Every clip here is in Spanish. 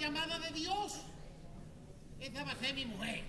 llamada de Dios. Esa va a ser mi mujer.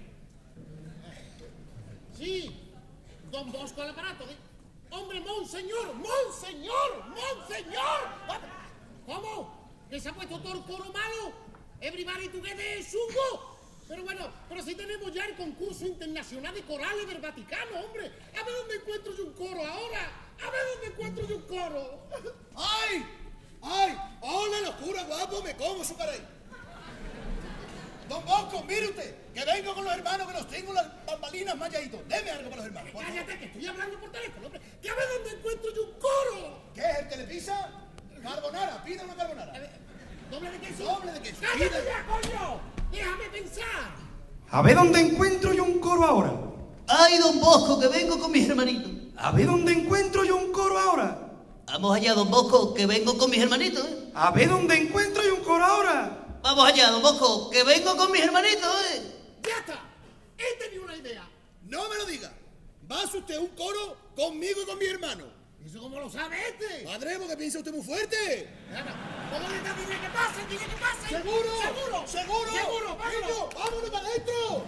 Sí, don Bosco al aparato. Hombre, monseñor, monseñor, monseñor. ¿Cómo? ¿Que se ha puesto todo el coro malo? Everybody together es chungo. Pero bueno, pero si tenemos ya el concurso internacional de corales del Vaticano, hombre. A ver dónde encuentro yo un coro ahora. A ver dónde encuentro yo un coro. ¡Ay! ¡Ay! ¡Hola, locura, guapo! Me como su caray. Don Bosco, mire usted, que vengo con los hermanos que los tengo las bambalinas mayaditos. Deme algo para los hermanos. Cállate, que estoy hablando por teléfono, hombre. Que a ver dónde encuentro yo un coro. ¿Qué es el Telepizza? Carbonara, pida una carbonara. ¿Doble de queso? Doble de queso. ¡Cállate ya, coño! ¡Déjame pensar! A ver dónde encuentro yo un coro ahora. Ay, don Bosco, que vengo con mis hermanitos. A ver dónde encuentro yo un coro ahora. Vamos allá, don Bosco, que vengo con mis hermanitos, ¿eh? A ver dónde encuentro yo un coro ahora. Vamos allá, don Bosco, que vengo con mis hermanitos, ¿eh? ¡Ya está! He tenido una idea. No me lo diga. Va a hacer usted un coro conmigo y con mi hermano. ¿Eso cómo lo sabe este? Padre, ¿por qué piensa usted muy fuerte? ¿Cómo le está diciendo que pase? ¡Dile que pase! ¡Seguro! ¡Seguro! ¡Seguro! ¡Seguro! ¡Vámonos! ¡Vámonos para adentro!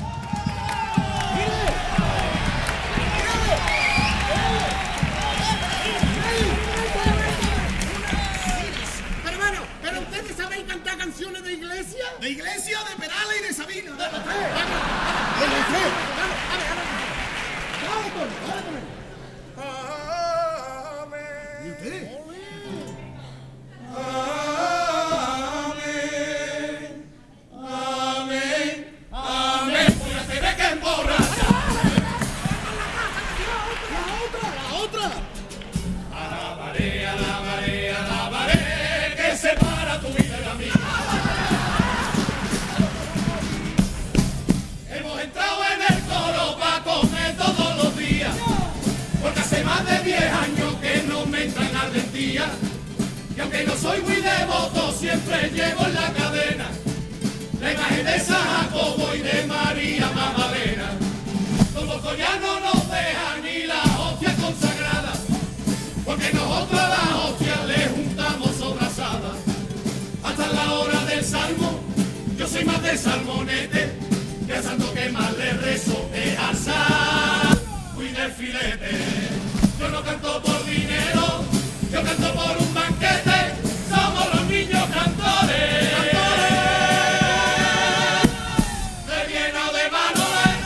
Pero bueno, ¿pero ustedes saben cantar canciones de iglesia? De Iglesia, de Perala y de Sabina. ¡De los tres! ¿Y usted? ¡La otra! Que separa tu vida de la mía. Hemos entrado en el coro para comer todos los días, porque hace más de 10 años que no me entran ardentía. Y aunque no soy muy devoto, siempre llevo en la cadena la imagen de San Jacobo y de María Magdalena. Don Bosco ya no nos deja ni la hostia consagrada, porque nosotros a las hostias le juntamos sobrasadas. Hasta la hora del salmo, yo soy más de salmonete, que al santo que más le rezo es al salmo y del filete. Yo no canto por dinero, yo canto por un banquete, somos los niños cantores. De lleno de valores.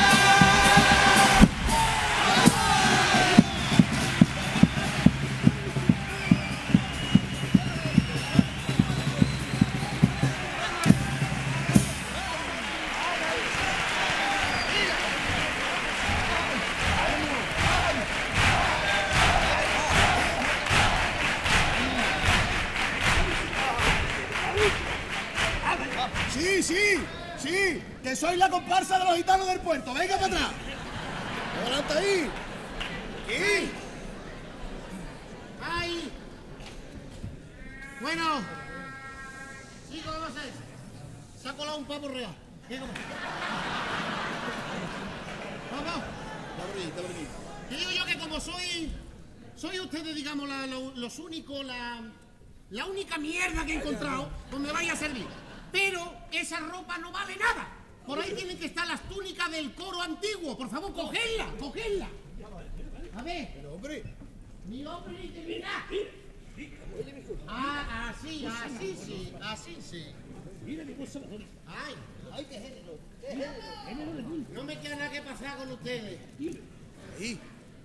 Sí, que soy la comparsa de los gitanos del puerto. Venga para atrás. Adelante ahí. ¿Qué? ¡Ay! Bueno, chicos, vamos a hacer. Se ha colado un pavo real. Vamos. Y digo yo que como soy ustedes, digamos, los únicos, la única mierda que he encontrado, pues me vaya a servir. Pero esa ropa no vale nada. Por ahí tienen que estar las túnicas del coro antiguo. Por favor, cogedla. A ver. Pero hombre. Ni hombre ni terminar. Así sí. Ay, qué género. No me queda nada que pasar con ustedes. Ahí.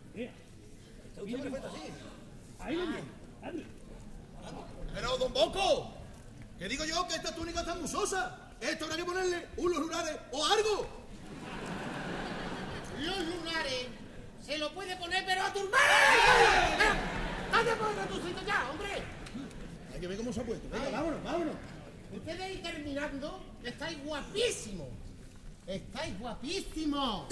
Pero, don Bosco, que digo yo que esta túnica está muy sosa. Esto habrá que ponerle unos lunares o algo. Los lunares se lo puede poner, pero a tu hermana. ¡Anda por tu sitio ya, hombre! Hay que ver cómo se ha puesto. Venga, vámonos. Ustedes ahí terminando, estáis guapísimos. Estáis guapísimos.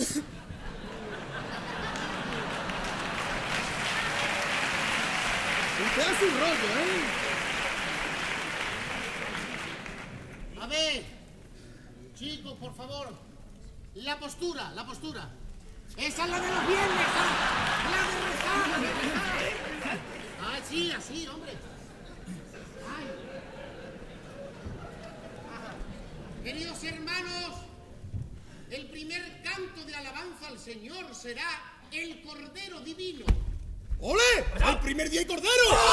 Usted hace un rollo, ¿eh? A ver, chicos, por favor. La postura. Esa es la de los viernes, la de rezar. Así, hombre. Ay. cordero divino. ¡Ole! ¡El primer día hay cordero!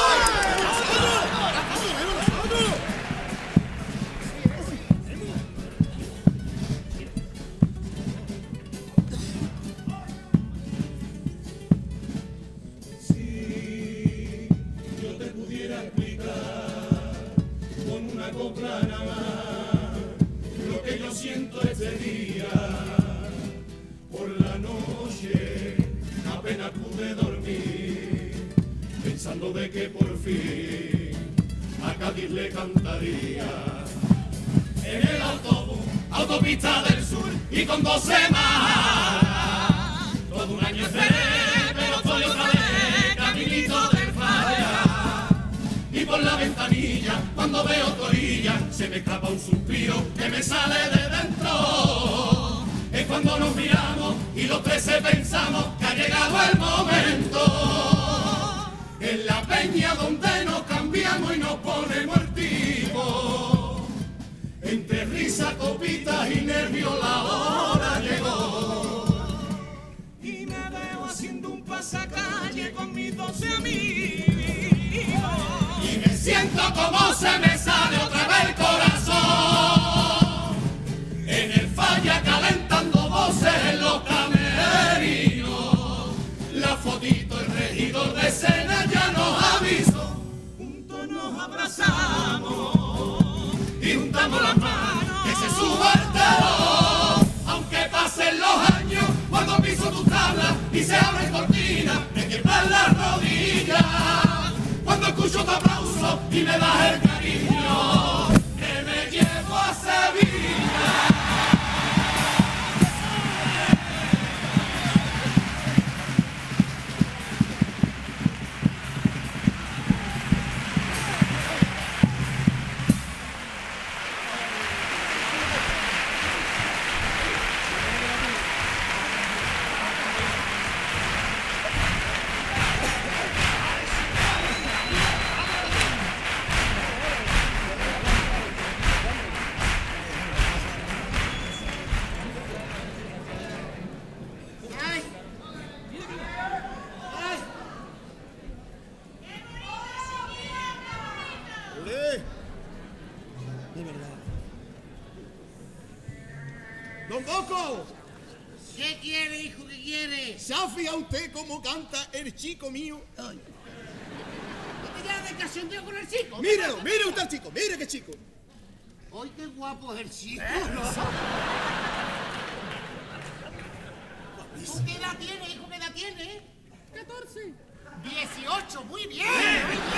¡Nosotros! Si yo te pudiera explicar con una copla nada más lo que yo siento este día, por la noche apenas pude dormir, pensando de que por fin a Cádiz le cantaría. En el autobús, autopista del sur, y con 12 más, todo un año esperé, pero estoy otra vez, caminito del falla. Y por la ventanilla, cuando veo tu orilla, se me escapa un suspiro que me sale de dentro. Es cuando nos miramos y los 13 pensamos que ha llegado el momento. En la peña donde nos cambiamos y nos ponemos el tipo. Entre risa, copitas y nervios la hora llegó. Y me veo haciendo un pasacalle con mis 12 amigos. Y me siento como se me sale otra vez el corazón. En el falla calentando voces en los camerinos. La fotito, el regidor de escena ya nos avisó. Juntos nos abrazamos y juntamos las manos, que se suba el telón. Aunque pasen los años, cuando piso tu tabla y se abren cortinas, me tiemblan las rodillas. Cuando escucho tu aplauso y me das el cariño que me llevo a Sevilla. ¡Don Bosco! ¿Qué quiere, hijo? ¿Qué quiere? ¿Se ha fijado usted cómo canta el chico mío? Ay. ¿No te llamas de cachondeo con el chico? Mírelo, mire usted al chico, mire qué chico. ¡Ay, qué guapo es el chico! ¿Tú qué edad tienes, hijo? ¿Qué edad tienes? 14. 18, muy bien. Muy bien.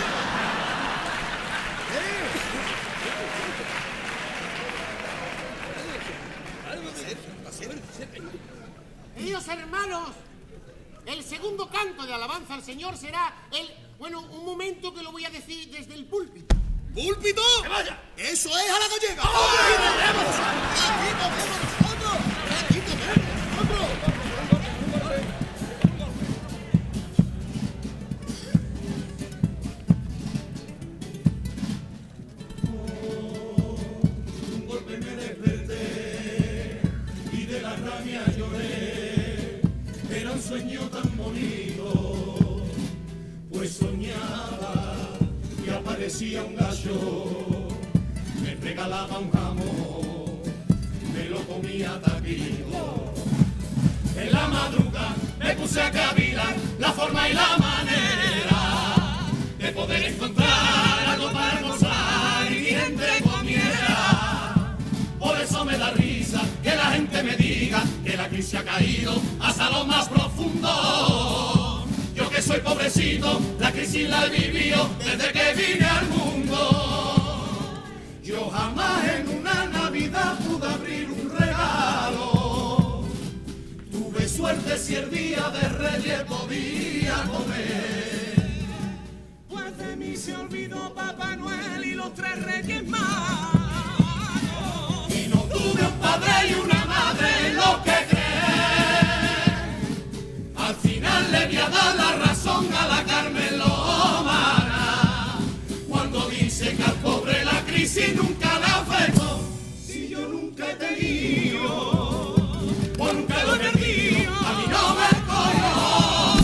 Queridos hermanos, el segundo canto de alabanza al Señor será un momento que lo voy a decir desde el púlpito. ¿Púlpito? ¡Que vaya! ¡Eso es a la gallega! ¡Hombre! ¡Aquí comemos nosotros! ¡Aquí comemos nosotros! Un golpe me desperté y de la rabia lloré. Era un sueño tan bonito, pues soñaba que aparecía un gallo, me regalaba un jamón, me lo comía taquito. En la madrugada me puse a cavilar la forma y la manera de poder encontrar algo para almorzar y mi gente comiera. Por eso me da risa que la gente me diga que la crisis ha caído hasta lo más profundo. Yo que soy pobrecito, la crisis la he vivido desde que vine al mundo. Yo jamás en una Navidad pude abrir un regalo. Tuve suerte si el día de Reyes podía comer. Pues de mí se olvidó Papá Noel y los 3 Reyes Magos. Y no tuve un padre y una madre en lo que creen. Al final le voy a dar la razón a la Carmen Lomana cuando dice que al pobre la crisis nunca le afectó. Si yo nunca he tenido, o nunca lo he perdido, a mí no me cogió.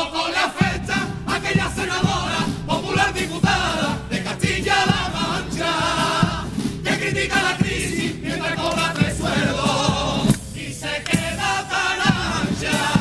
poco le afecta a aquella senadora, popular diputada de Castilla-La Mancha, que critica la crisis mientras cobra 3 sueldos y se queda tan ancha.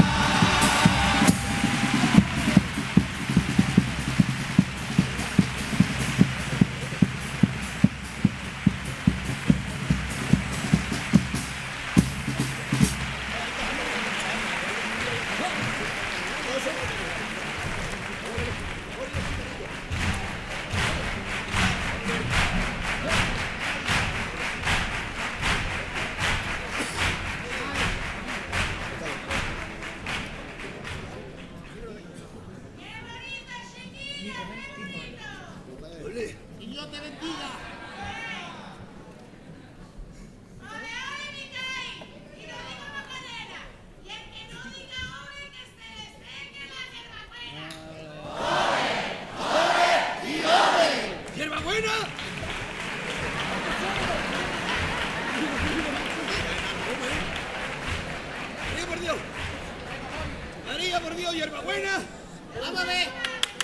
Y Dios te bendiga. ¡Hierbabuena! ¡María, por Dios! ¡María, por Dios, hierbabuena! Vamos a ver.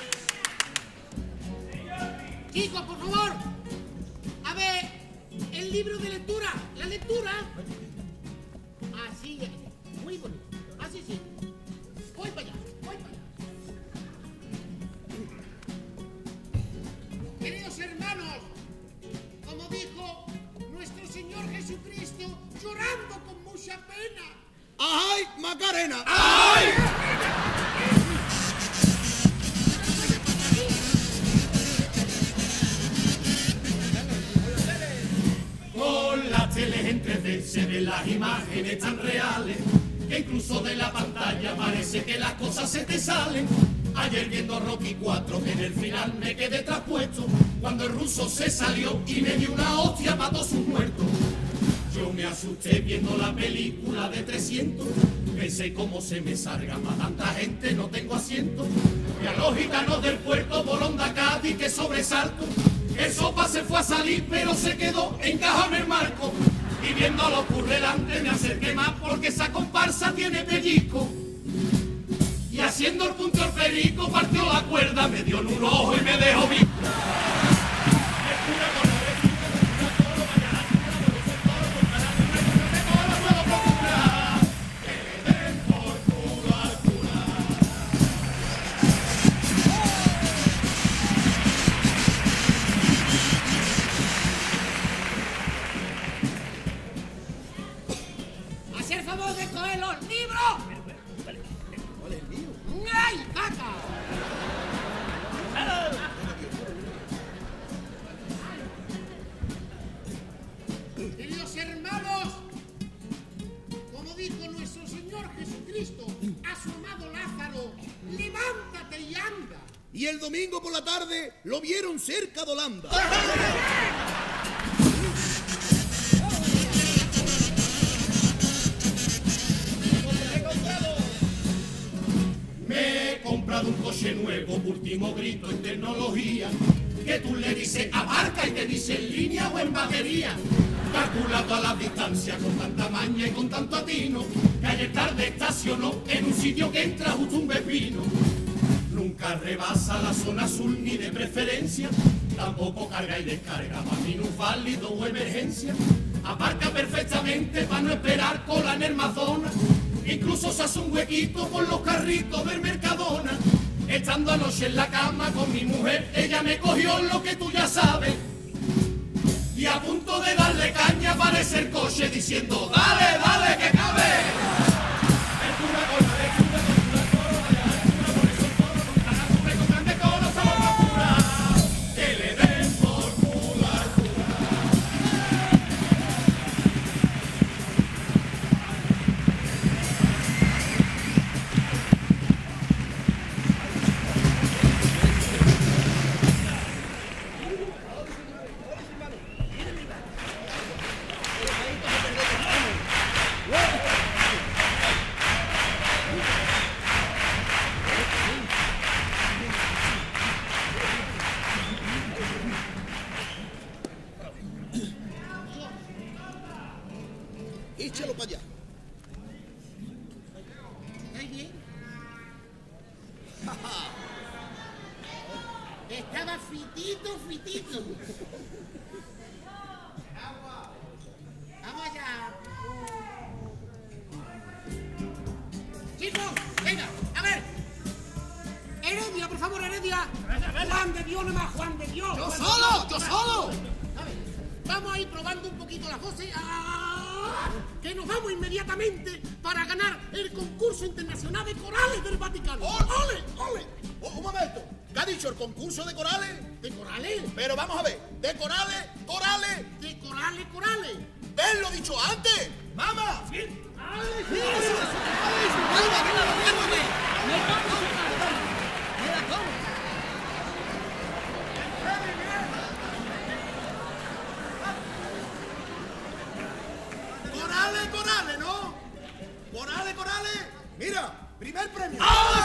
Chicos, por favor. A ver, el libro de lectura. La lectura. Así es. Muy bonito. Así sí. Voy para allá. Voy para allá. Queridos hermanos, como dijo nuestro Señor Jesucristo, llorando con mucha pena. ¡Ay, Macarena! ¡Ay! Con las teles en 3D se ven las imágenes tan reales que incluso de la pantalla parece que las cosas se te salen. Ayer viendo Rocky 4 que en el final me quedé traspuesto cuando el ruso se salió y me dio una hostia para todos sus muertos. Yo me asusté viendo la película de 300, pensé cómo se me salga para tanta gente, no tengo asiento. Y a los gitanos del puerto por Onda Cádiz que sobresalto. El sopa se fue a salir pero se quedó encajado en el marco. Y viendo lo ocurre delante me acerqué más porque esa comparsa tiene pellizco. Y haciendo el punto el perico partió la cuerda, me dio en un ojo y me dejó vivo. Hacer favor de coger los libros. ¿Cuál es el mío? ¡Ay, caca! Queridos hermanos, como dijo nuestro Señor Jesucristo a su amado Lázaro, levántate y anda. Y el domingo por la tarde lo vieron cerca de Holanda. Me he comprado un coche nuevo, último grito en tecnología, que tú le dices abarca y te dice en línea o en batería. Calcula todas las distancias con tanta maña y con tanto atino, que ayer tarde estacionó en un sitio que entra justo un pepino. Nunca rebasa la zona azul ni de preferencia, tampoco carga y descarga para minusválido o emergencia. Aparca perfectamente para no esperar cola en el Mazona. Incluso se hace un huequito por los carritos del Mercadona. Estando anoche en la cama con mi mujer, ella me cogió lo que tú ya sabes. Y a punto de darle caña aparece el coche diciendo dale, dale que cabe. El cura con la lectura, con la coro, vaya lectura, por eso el coro, contra la nube, con grande coro, somos los curas. Que le den por culo al cura. fitito. Vamos allá. Chicos, venga, a ver. Heredia, por favor, Heredia. Juan de Dios, nomás, Juan de Dios. ¡Yo solo! A ver, vamos a ir probando un poquito las voces. Que nos vamos inmediatamente para ganar el concurso internacional de corales del Vaticano. ¡Ole! Un momento. ¿Qué ha dicho el concurso de corales? ¿De corales? Pero vamos a ver. ¿De corales? De corales. ¿Ves lo dicho antes? ¡Mamá! ¿Sí? Corales, ¿no? Corales. Mira, primer premio.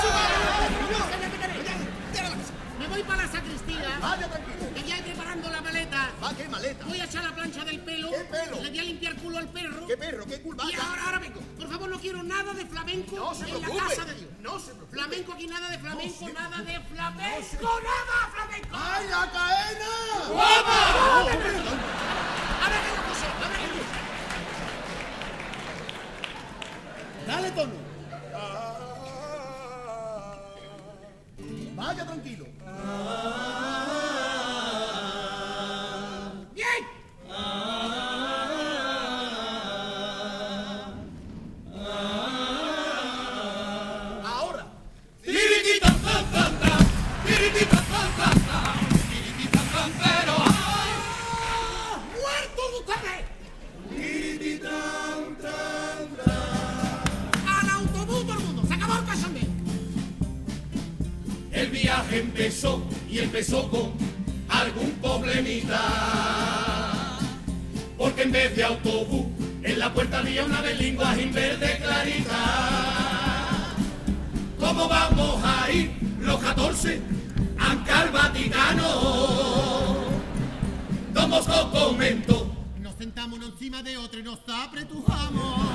Me voy para la sacristía. Vaya, tranquilo. Que ya he preparando la maleta. ¿Qué maleta? Voy a echar la plancha del pelo. ¿Qué pelo? Le voy a limpiar culo al perro. ¿Qué perro? ¿Qué culpa? Y ahora vengo. Por favor, no quiero nada de flamenco No se en la preocupe. casa de Dios. No se preocupe. Flamenco aquí, nada de flamenco, No, nada de flamenco, No, nada flamenco. ¡Ay, la cadena! ¡Guapa! A ver qué cosa. Dale tono. Vaya, tranquilo. ¡Bien! Ahora. ¡Muertos ustedes! ¡Al autobús todo el mundo! ¡Se acabó el cachondeo! El viaje empezó con algún problemita. Porque en vez de autobús, en la puerta había una de lenguaje en verde clarita. ¿Cómo vamos a ir los 14 acá al Vaticano? Don Bosco comentó. Nos sentamos uno encima de otro y nos apretujamos.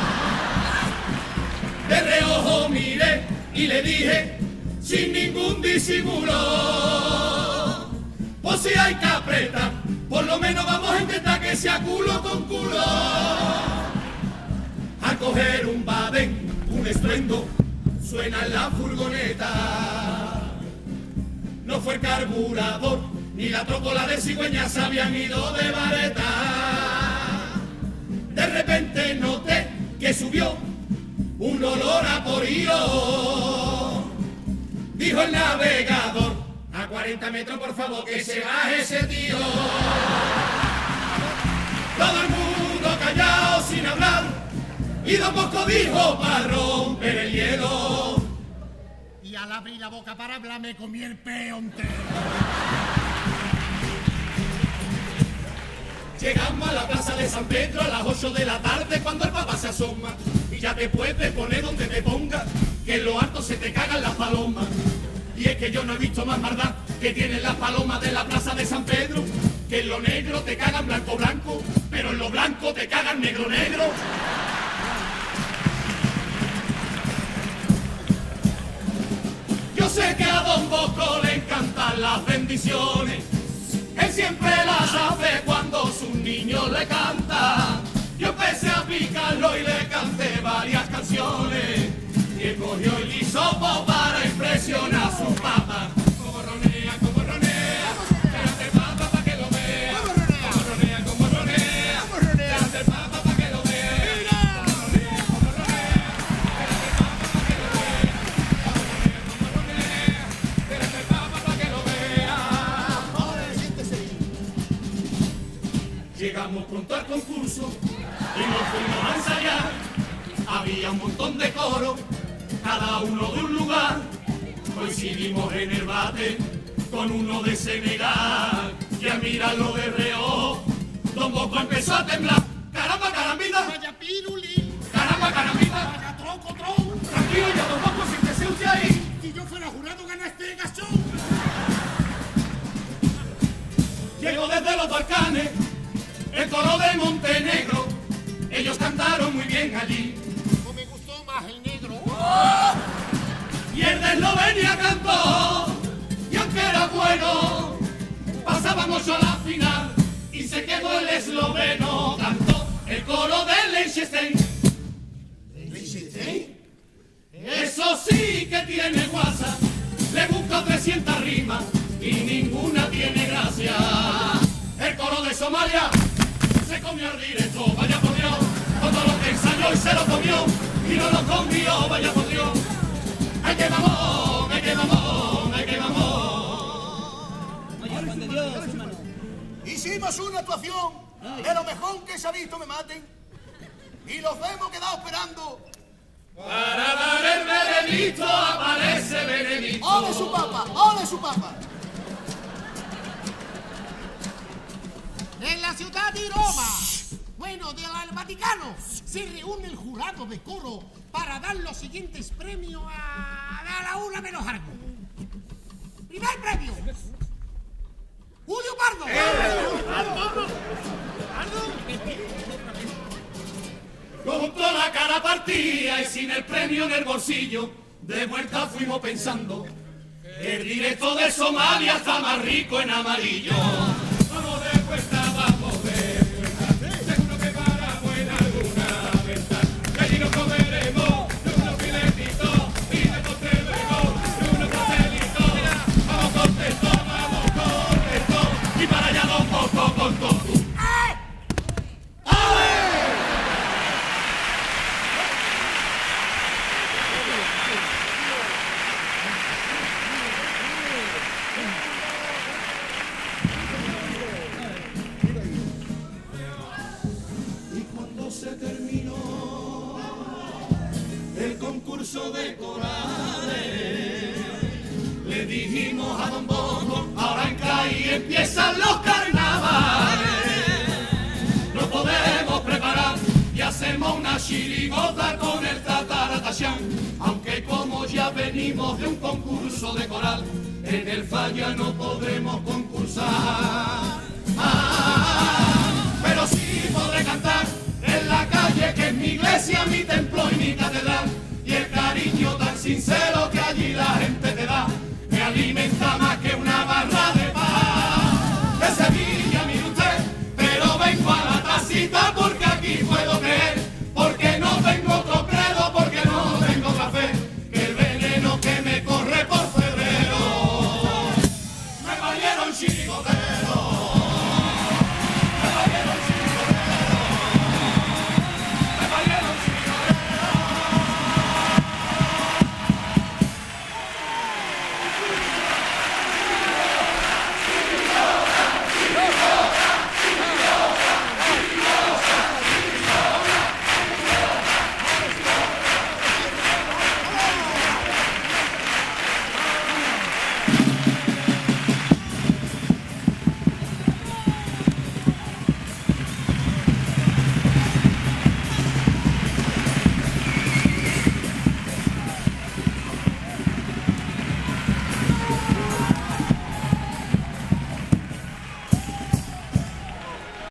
De reojo miré y le dije, sin ningún disimulo, pues si hay que apretar, por lo menos vamos a intentar que sea culo con culo. Al coger un badén, un estruendo, suena en la furgoneta. No fue el carburador, ni la trócola de cigüeña se habían ido de vareta. De repente noté que subió un olor a porío. Dijo el navegador, a 40 metros por favor que se baje ese tío. Todo el mundo callado sin hablar, y Don Bosco dijo para romper el hielo. Y al abrir la boca para hablar me comí el peo entero. Llegamos a la plaza de San Pedro a las 8 de la tarde cuando el papá se asoma. Y ya te puedes poner donde te ponga, que en lo alto se te cagan las palomas. Y es que yo no he visto más maldad que tienen las palomas de la plaza de San Pedro, que en lo negro te cagan blanco blanco, pero en lo blanco te cagan negro negro. Yo sé que a Don Bosco le encantan las bendiciones. Él siempre las hace cuando su niño le canta. Yo empecé a picarlo y le canté varias canciones. Y él cogió el hisopo para impresionar a su papá. Como ronea, déjate el papa pa' que lo vea. Como ronea, déjate el papa pa' que lo vea. Como ronea, déjate el papa pa' que lo vea. Como ronea, déjate el papa pa' que lo vea. Ahora siéntese. Llegamos pronto al concurso y nos fuimos a ensayar. Había un montón de coros, cada uno de un lugar. Coincidimos en el bate con uno de Senegal. Y al mirarlo de reojo, Don Bosco empezó a temblar. ¡Caramba, carambita! Vaya pirulín, ¡Caramba, carambita! vaya trocotron. Tranquilo ya, Don Bosco, siéntese usted ahí. Si yo fuera jurado ganaste gachón. Llegó desde los Balcanes el coro de Montenegro. Ellos cantaron muy bien allí. No me gustó más el negro. Y el de Eslovenia cantó, y aunque era bueno, estábamos yo a la final y se quedó el esloveno, cantó el coro de Liechtenstein. ¿Liechtenstein? Eso sí que tiene guasa, le busca 300 rimas y ninguna tiene gracia. El coro de Somalia se comió al directo, vaya por Dios, con todo lo que ensayó y se lo comió y no lo comió, vaya por Dios. ¡Ay, qué mamón, ay, qué mamón, ay, qué mamón! Oye, Juan de Dios, hermano. Hicimos una actuación de lo mejor que se ha visto, me maten. Y los hemos quedado esperando. Para dar el veredicto aparece Benedicto. ¡Ole su papa! ¡Ole su papa! En la ciudad de Roma, bueno, del Vaticano, se reúne el jurado de coro para dar los siguientes premios a la una menos algo. Primer premio, Julio Pardo. Con toda la cara partida y sin el premio en el bolsillo, de vuelta fuimos pensando, el directo de Somalia está más rico en amarillo. Vamos de vuelta, vamos de vuelta, seguro que paramos en alguna venta, que allí nos comeremos de unos filetitos y de postre luego de unos pastelitos. Vamos contentos, y para allá Don Poco con todo. Se terminó el concurso de corales, le dijimos a Don Boco, ahora en CAI empiezan los carnavales, nos podemos preparar y hacemos una chirigota con el Tataratachán, aunque como ya venimos de un concurso de coral, en el Falla no podremos concursar, pero sí podré cantar en la calle, que es mi iglesia, mi templo y mi catedral, y el cariño tan sincero que allí la